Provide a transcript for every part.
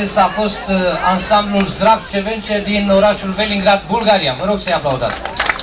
acesta a fost ansamblul Zdravcevence din orașul Velingrad, Bulgaria. Vă rog să-i aplaudați.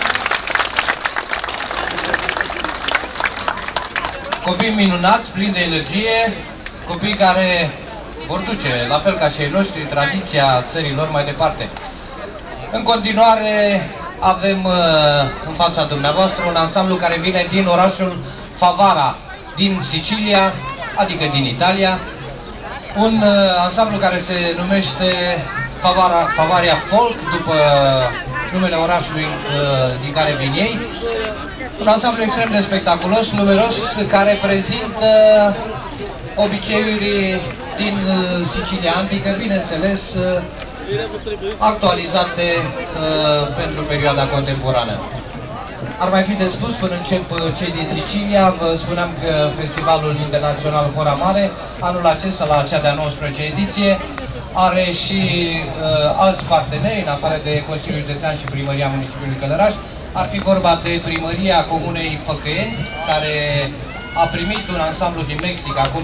Copii minunați, plini de energie, copii care vor duce, la fel ca și ei noștri, tradiția țărilor mai departe. În continuare avem în fața dumneavoastră un ansamblu care vine din orașul Favara, din Sicilia, adică din Italia. Un ansamblu care se numește Favaria Folk, după numele orașului din care vin ei. Un ansamblu extrem de spectaculos, numeros, care prezintă obiceiuri din Sicilia antică, bineînțeles, actualizate pentru perioada contemporană. Ar mai fi de spus, până încep cei din Sicilia, vă spuneam că Festivalul Internațional Hora Mare, anul acesta, la cea de-a 19-a ediție, are și alți parteneri, în afară de Consiliul Județean și Primăria Municipiului Călăraș. Ar fi vorba de Primăria Comunei Făcăieni, care a primit un ansamblu din Mexic acum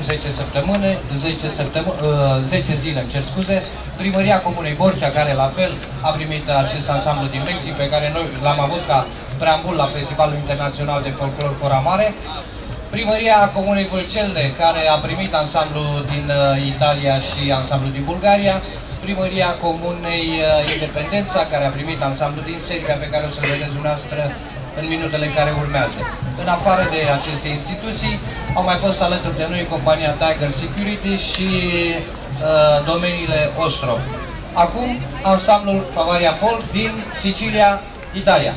10 zile, îmi cer scuze. Primăria Comunei Borcea, care la fel a primit acest ansamblu din Mexic, pe care noi l-am avut ca preambul la Festivalul Internațional de Folclor Hora Mare. Primăria Comunei Vâlcelde, care a primit ansamblu din Italia și ansamblu din Bulgaria. Primăria Comunei Independența, care a primit ansamblu din Serbia, pe care o să-l vedeți dumneavoastră în minutele care urmează. În afară de aceste instituții, au mai fost alături de noi compania Tiger Security și domeniile Ostrov. Acum, ansamblul Favaria Folk din Sicilia, Italia.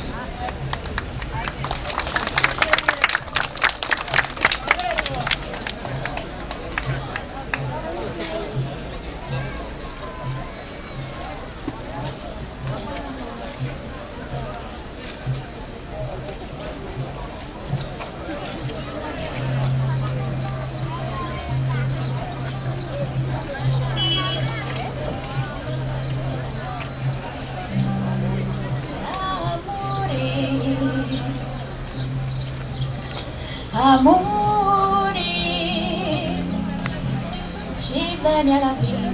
Amore, ci bene alla vita.